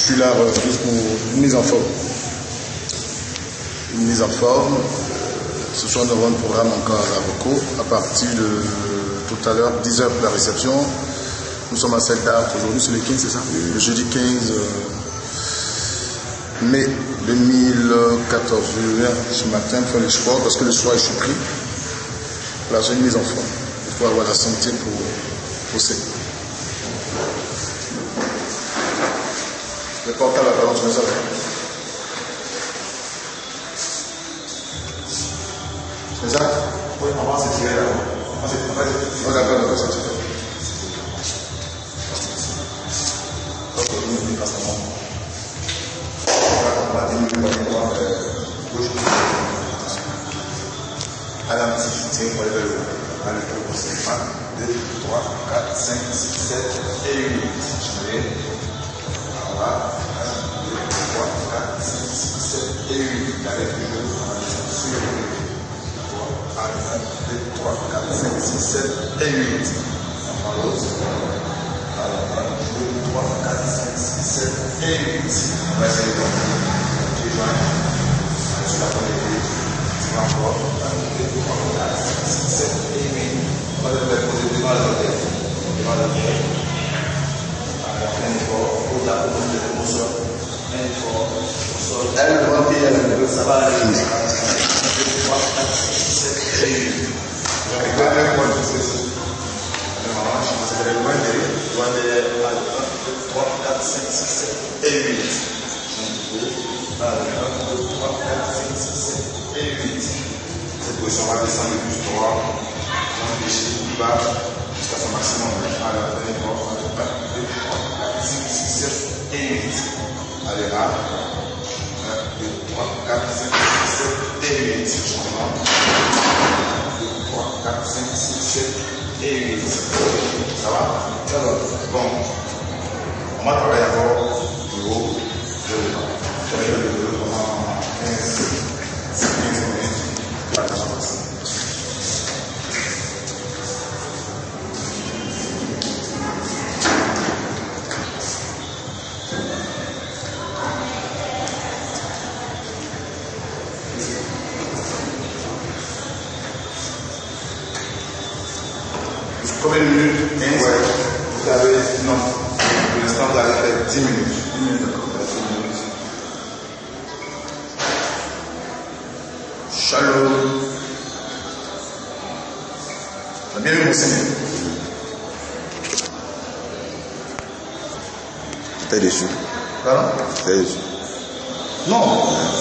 suis là juste pour une mise en forme. Une mise en forme. Ce soir, nous avons un programme encore à Boko. À partir de tout à l'heure, 10h pour la réception. Nous sommes à 7 dates. Aujourd'hui, c'est le 15, c'est ça? Le jeudi 15 mai 2014. Je viens ce matin faire le sport parce que le soir, je suis pris. Là, j'ai une mise en forme. Il faut avoir la santé pour pousser. Le portable à parole, tu me savais. C'est ça? Oui, on va se tirer là. On d'accord, d'accord, c'est tiré. Ok, nous, on passe à moi. On va diminuer le droit gauche. À la petite soutien pour lever le haut. À le haut, c'est 1, 2, 3, 4, 5, 6, 7 et 8. Changer. Voilà. 1, 2, 3, 4, 5, 6, 7 et 8. Avec le genou, on va sur le haut. 1, 2, 3, 4, 5, 6, 7 et 8. On prend l'autre. Alors, 1, 2, 3, 4, 5, 6, 7 et 8. On va essayer de tu joins. Sur la première ligne. Tu vas encore. 1, 2, 3, 4, 5, 6, 7 et 8. On va le poser devant la tête. Devant la tête. Alors, un effort. Au tapis au sol. Un effort. Au sol. Elle va monter. Ça va aller. 1, 2, 3, 4, 5, 6, 7 et 8. Avec le même point de ceci. Alors, je vais le loin derrière. Loin derrière. 1, 2, 3, 4, 5, 6, 7 et 8. 1, 2, 3, 4, 5, 6, 7 et 8. Cette position va descendre le plus droit. On déchire plus bas jusqu'à son maximum. Alors, un effort. 1, 2, 3, 4, 5, 6, 7 et 8. Allez, là. 1, 2, 3, 4, 5, 6, 7 et 8. Changement. 1, 2, 3, 4, 5, 6, 7 et 8. Ça va? Alors, bon. On va travailler d'abord du haut vers le bas. Je vais le haut pendant 15 minutes. Combien de minutes? 15? Ouais. Vous avez, non. Pour l'instant, vous allez faire 10 minutes. 10 minutes, d'accord. 10 minutes. Shalom. T'as bien vu mon Seigneur? T'es déçu. Pardon? T'es déçu. Non.